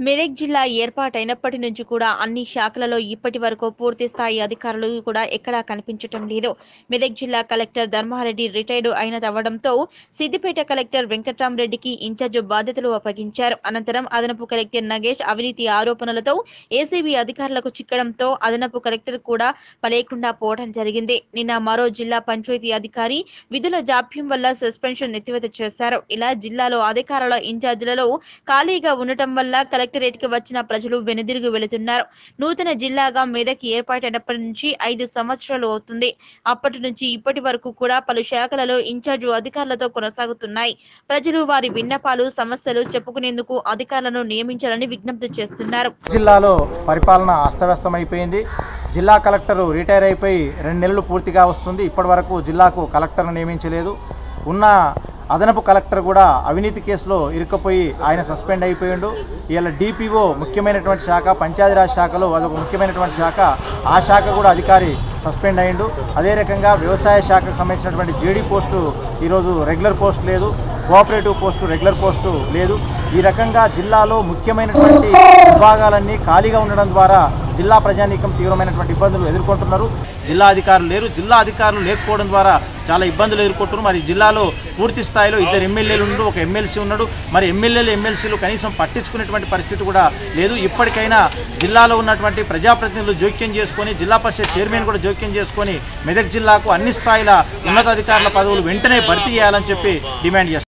మెదక్ జిల్లా ఏర్పాటైనప్పటి నుంచి కూడా అన్ని శాఖలలో ఇప్పటి వరకు పూర్తి స్థాయి అధికారులు కూడా ఎక్కడా కనిపించటం లేదు. మెదక్ జిల్లా కలెక్టర్ ధర్మారెడ్డి రిటైర్డ్ అయినదవడంతో సిద్దిపేట కలెక్టర్ వెంకట్రామరెడ్డికి ఇన్ఛార్జ్ బాధ్యతలు అప్పగించారు. అనంతరం అదనపు కలెక్టర్ నగేష్ అవినీతి ఆరోపణలతో ఏసీబీ అధికారులకు చిక్కడంతో అదనపు కలెక్టర్ కూడా లేకుండా పోవడం జరిగింది. నిన్న మరో జిల్లా పంచాయతీ అధికారి విధుల జాప్యం వల్ల సస్పెన్షన్ ఎత్తివేత చేశారు. ఇలా జిల్లాలో అధికారుల ఇన్ఛార్జీలలో ఖాళీగా ఉండటం వల్ల కలెక్టరేట్ కి వచ్చిన ప్రజలు వెనుదిరిగి వెళుతున్నారు. నూతన జిల్లాగా మెదక్ ఏర్పాటైనప్పటి నుంచి 5 సంవత్సరాలు అవుతుంది. అప్పటి నుంచి ఇప్పటి వరకు కూడా పలు శాఖలలో ఇన్ఛార్జు అధికారులతో కొనసాగుతున్నాయి. ప్రజలు వారి విన్నపాలు సమస్యలు చెప్పుకునేందుకు అధికారులను నియమించాలని విజ్ఞప్తి చేస్తున్నారు. జిల్లాలో పరిపాలన అస్తవ్యస్తమైపోయింది. జిల్లా కలెక్టర్ రిటైర్ అయిపోయి 2 నెలలు పూర్తిగా వస్తుంది. ఇప్పటి వరకు జిల్లాకు కలెక్టర్ను నియమించలేదు. ఉన్న అదనపు కలెక్టర్ కూడా అవినీతి కేసులో ఇరుక్కుపోయి ఆయన సస్పెండ్ అయిపోయిండు. ఇలా డిపిఓ ముఖ్యమైనటువంటి శాఖ, పంచాయతీరాజ్ శాఖలో అదొక ముఖ్యమైనటువంటి శాఖ, ఆ శాఖ కూడా అధికారి సస్పెండ్ అయ్యిండు. అదే రకంగా వ్యవసాయ శాఖకు సంబంధించినటువంటి జేడీ పోస్టు ఈరోజు రెగ్యులర్ పోస్ట్ లేదు, కోఆపరేటివ్ పోస్టు రెగ్యులర్ పోస్టు లేదు. ఈ రకంగా జిల్లాలో ముఖ్యమైనటువంటి విభాగాలన్నీ ఖాళీగా ఉండడం ద్వారా జిల్లా ప్రజానీకం తీవ్రమైనటువంటి ఇబ్బందులు ఎదుర్కొంటున్నారు. జిల్లా అధికారులు లేరు. జిల్లా అధికారులు లేకపోవడం ద్వారా చాలా ఇబ్బందులు ఎదుర్కొంటున్నారు. మరి జిల్లాలో పూర్తి స్థాయిలో 2 ఎమ్మెల్యేలు ఉన్నాడు, 1 ఎమ్మెల్సీ ఉన్నాడు. మరి ఎమ్మెల్యేలు ఎమ్మెల్సీలు కనీసం పట్టించుకునేటువంటి పరిస్థితి కూడా లేదు. ఇప్పటికైనా జిల్లాలో ఉన్నటువంటి ప్రజాప్రతినిధులు జోక్యం చేసుకొని, జిల్లా పరిషత్ చైర్మన్ కూడా జోక్యం చేసుకొని మెదక్ జిల్లాకు అన్ని స్థాయిల ఉన్నతాధికారుల పదవులు వెంటనే భర్తీ చేయాలని చెప్పి డిమాండ్ చేస్తారు.